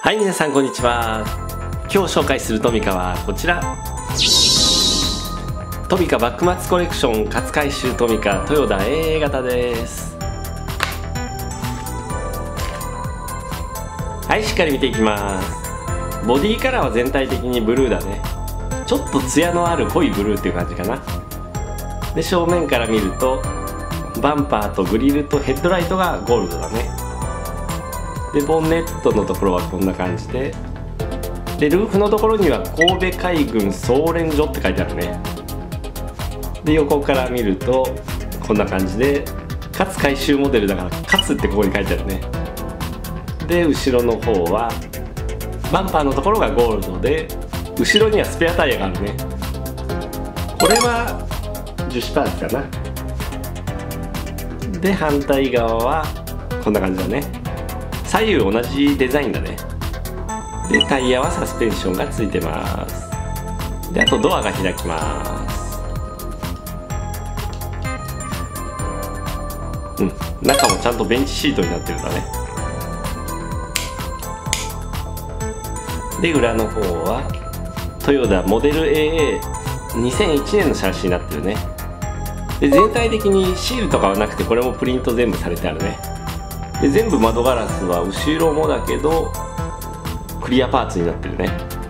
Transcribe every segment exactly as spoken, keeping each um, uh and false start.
はい、皆さんこんにちは。今日紹介するトミカはこちら、トミカ幕末コレクション勝海舟トミカ豊田 エーエー 型です。はい、しっかり見ていきます。ボディカラーは全体的にブルーだね。ちょっとツヤのある濃いブルーっていう感じかな。で、正面から見るとバンパーとグリルとヘッドライトがゴールドだね。で、ボンネットのところはこんな感じで、でルーフのところには神戸海軍総連所って書いてあるね。で、横から見るとこんな感じで勝海舟モデルだから勝ってここに書いてあるね。で、後ろの方はバンパーのところがゴールドで、後ろにはスペアタイヤがあるね。これは樹脂パーツかな。で、反対側はこんな感じだね。左右同じデザインだね。で、タイヤはサスペンションがついてます。で、あとドアが開きます。うん、中もちゃんとベンチシートになってるんだね。で、裏の方はトヨタモデル エーエーにせんいちねんのシャシーになってるね。で、全体的にシールとかはなくて、これもプリント全部されてあるね。で、全部窓ガラスは後ろもだけどクリアパーツになってるね。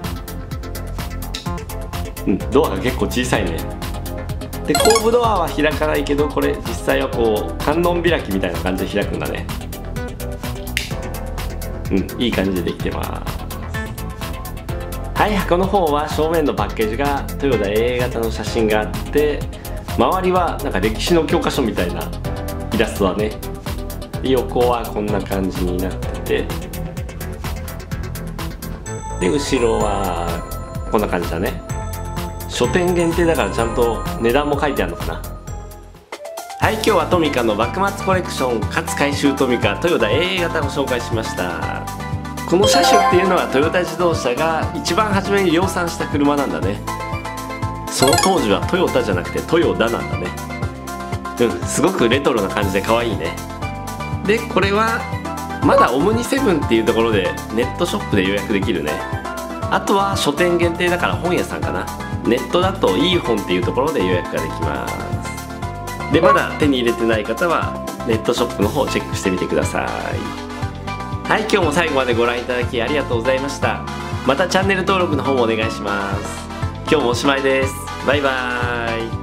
うん、ドアが結構小さいね。で、後部ドアは開かないけど、これ実際はこう観音開きみたいな感じで開くんだね。うん、いい感じでできてます。はい、箱の方は正面のパッケージがトヨタ エーエー 型の写真があって、周りはなんか歴史の教科書みたいなイラストだね。で、横はこんな感じになってて、で、後ろはこんな感じだね。書店限定だからちゃんと値段も書いてあるのかな。はい、今日はトミカの幕末コレクション勝海舟トミカトヨタ エーエー 型を紹介しました。この車種っていうのはトヨタ自動車が一番初めに量産した車なんだね。その当時はトヨタじゃなくてトヨダなんだね。うん、すごくレトロな感じで可愛いね。で、これはまだオムニセブンっていうところでネットショップで予約できるね。あとは書店限定だから本屋さんかな。ネットだといい本っていうところで予約ができます。で、まだ手に入れてない方はネットショップの方をチェックしてみてください。はい、今日も最後までご覧いただきありがとうございました。またチャンネル登録の方もお願いします。今日もおしまいです。バイバーイ。